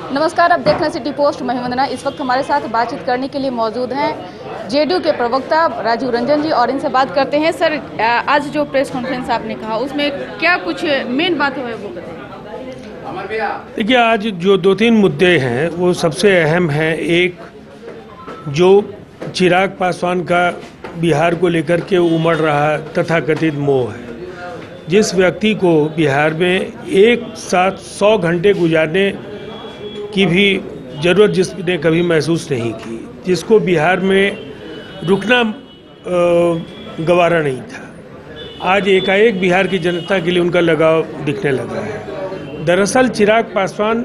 नमस्कार, आप देख रहे हैं सिटी पोस्ट। मैं वंदना। इस वक्त हमारे साथ बातचीत करने के लिए मौजूद हैं जेडीयू के प्रवक्ता राजीव रंजन जी और इनसे बात करते हैं। सर, आज जो प्रेस कॉन्फ्रेंस आपने कहा उसमें क्या कुछ मेन बातें हुई वो बताइए। देखिए, आज जो 2-3 मुद्दे हैं वो सबसे अहम है। एक, जो चिराग पासवान का बिहार को लेकर के उमड़ रहा तथाकथित मोह है। जिस व्यक्ति को बिहार में एक साथ 100 घंटे गुजारने की भी ज़रूरत जिसने कभी महसूस नहीं की, जिसको बिहार में रुकना गवारा नहीं था, आज एकाएक बिहार की जनता के लिए उनका लगाव दिखने लगा है। दरअसल चिराग पासवान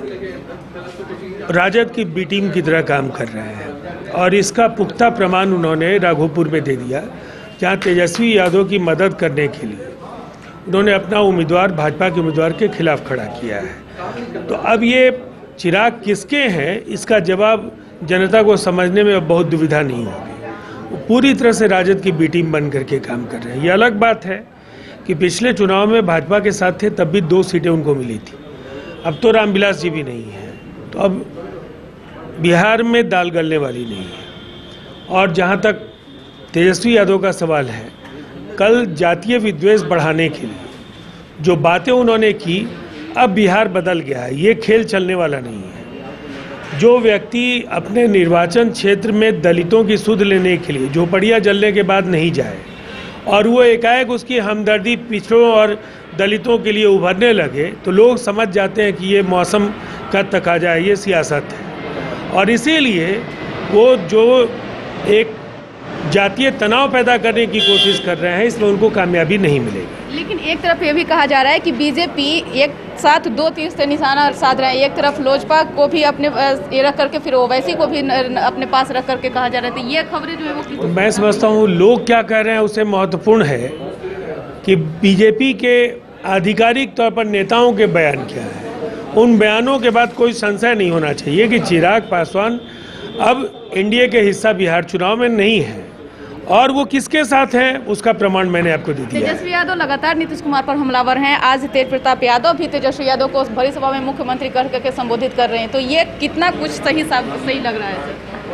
राजद की बी टीम की तरह काम कर रहे हैं और इसका पुख्ता प्रमाण उन्होंने राघोपुर में दे दिया, जहां तेजस्वी यादव की मदद करने के लिए उन्होंने अपना उम्मीदवार भाजपा के उम्मीदवार के खिलाफ खड़ा किया है। तो अब ये चिराग किसके हैं, इसका जवाब जनता को समझने में अब बहुत दुविधा नहीं होगी। वो पूरी तरह से राजद की बी टीम बन करके काम कर रहे हैं। ये अलग बात है कि पिछले चुनाव में भाजपा के साथ थे, तब भी 2 सीटें उनको मिली थी। अब तो रामविलास जी भी नहीं है, तो अब बिहार में दाल गलने वाली नहीं है। और जहाँ तक तेजस्वी यादव का सवाल है, कल जातीय विद्वेष बढ़ाने के लिए जो बातें उन्होंने की, अब बिहार बदल गया है। ये खेल चलने वाला नहीं है। जो व्यक्ति अपने निर्वाचन क्षेत्र में दलितों की सुध लेने के लिए झोपड़ियाँ जलने के बाद नहीं जाए और वो एकाएक उसकी हमदर्दी पिछड़ों और दलितों के लिए उभरने लगे, तो लोग समझ जाते हैं कि ये मौसम का तकाजा है, ये सियासत है। और इसीलिए वो जो एक जातीय तनाव पैदा करने की कोशिश कर रहे हैं, इसमें उनको कामयाबी नहीं मिलेगी। लेकिन एक तरफ ये भी कहा जा रहा है कि बीजेपी एक साथ 2 तीर से निशाना साध रहा है। एक तरफ लोजपा को भी अपने ये रख करके फिर ओवैसी को भी अपने पास रख करके कहा जा रहा था। ये खबरें जो है वो तो मैं समझता हूँ लोग क्या कह रहे हैं उससे महत्वपूर्ण है कि बीजेपी के आधिकारिक तौर पर नेताओं के बयान क्या है। उन बयानों के बाद कोई संशय नहीं होना चाहिए कि चिराग पासवान अब एनडीए के हिस्सा बिहार चुनाव में नहीं है। और वो किसके साथ हैं उसका प्रमाण मैंने आपको दे दिया। तेजस्वी यादव लगातार नीतीश कुमार पर हमलावर हैं। आज तेज प्रताप यादव भी तेजस्वी यादव को भरी सभा में मुख्यमंत्री कर करके संबोधित कर रहे हैं। तो ये कितना कुछ सही लग रहा है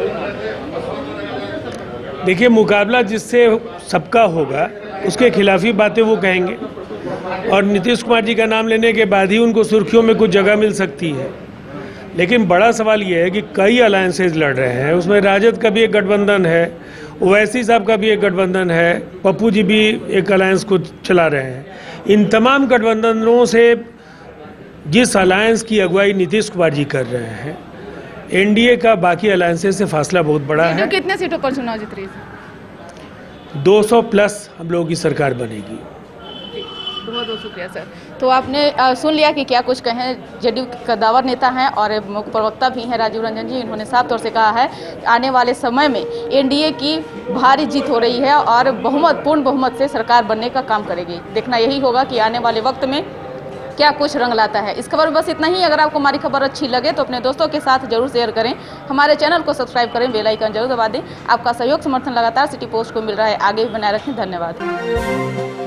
सर? देखिए, मुकाबला जिससे सबका होगा उसके खिलाफ ही बातें वो कहेंगे और नीतीश कुमार जी का नाम लेने के बाद ही उनको सुर्खियों में कुछ जगह मिल सकती है। लेकिन बड़ा सवाल ये है कि कई अलायंसेज लड़ रहे हैं। उसमें राजद का भी एक गठबंधन है, ओवैसी साहब का भी एक गठबंधन है, पप्पू जी भी एक अलायंस को चला रहे हैं। इन तमाम गठबंधनों से जिस अलायंस की अगुवाई नीतीश कुमार जी कर रहे हैं, एनडीए का बाकी अलायंसेज से फासला बहुत बड़ा है। कितने सीटों पर चुनाव जीत रही है? 200 प्लस हम लोगों की सरकार बनेगी। बहुत बहुत शुक्रिया सर। तो आपने सुन लिया कि क्या कुछ कहें। जेडीयू कद्दावर नेता हैं और मुख्य प्रवक्ता भी हैं राजीव रंजन जी। इन्होंने साफ तौर से कहा है आने वाले समय में एनडीए की भारी जीत हो रही है और पूर्ण बहुमत से सरकार बनने का काम करेगी। देखना यही होगा कि आने वाले वक्त में क्या कुछ रंग लाता है। इस खबर में बस इतना ही। अगर आपको हमारी खबर अच्छी लगे तो अपने दोस्तों के साथ जरूर शेयर करें। हमारे चैनल को सब्सक्राइब करें, बेल आइकन जरूर दबा दें। आपका सहयोग समर्थन लगातार सिटी पोस्ट को मिल रहा है, आगे भी बनाए रखें। धन्यवाद।